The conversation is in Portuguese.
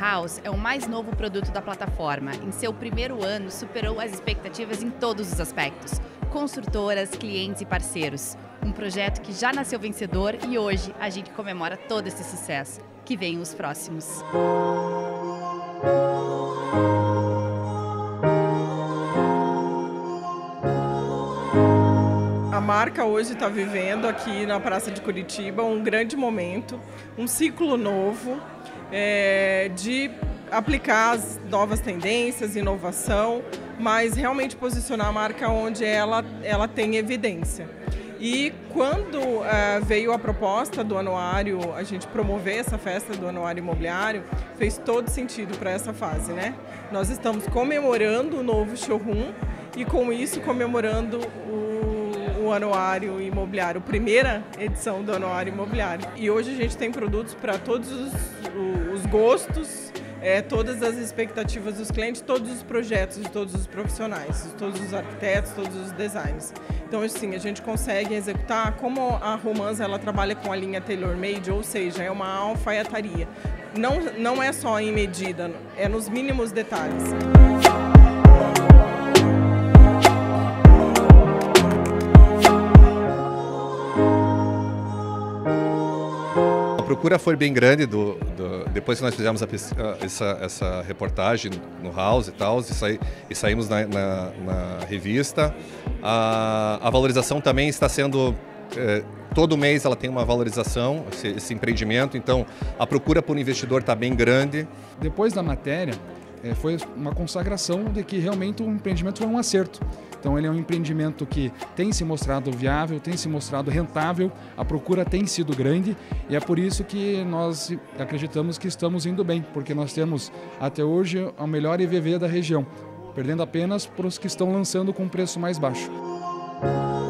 House é o mais novo produto da plataforma. Em seu primeiro ano, superou as expectativas em todos os aspectos. Construtoras, clientes e parceiros. Um projeto que já nasceu vencedor e hoje a gente comemora todo esse sucesso. Que venham os próximos. A marca hoje está vivendo aqui na Praça de Curitiba um grande momento, um ciclo novo de aplicar as novas tendências, inovação, mas realmente posicionar a marca onde ela tem evidência. E quando veio a proposta do anuário, a gente promover essa festa do anuário imobiliário, fez todo sentido para essa fase, né? Nós estamos comemorando o novo showroom e com isso comemorando o anuário imobiliário, primeira edição do anuário imobiliário. E hoje a gente tem produtos para todos os gostos, todas as expectativas dos clientes, todos os projetos de todos os profissionais, todos os arquitetos, todos os designers. Então, assim, a gente consegue executar como a Romans, ela trabalha com a linha tailor-made, ou seja, é uma alfaiataria. Não é só em medida, é nos mínimos detalhes. A procura foi bem grande depois que nós fizemos essa reportagem no House e tal, e saímos na revista. A valorização também está sendo... todo mês ela tem uma valorização, esse empreendimento, então a procura por investidor está bem grande. Depois da matéria, foi uma consagração de que realmente o empreendimento foi um acerto. Então ele é um empreendimento que tem se mostrado viável, tem se mostrado rentável, a procura tem sido grande e é por isso que nós acreditamos que estamos indo bem, porque nós temos até hoje o melhor EVV da região, perdendo apenas para os que estão lançando com preço mais baixo.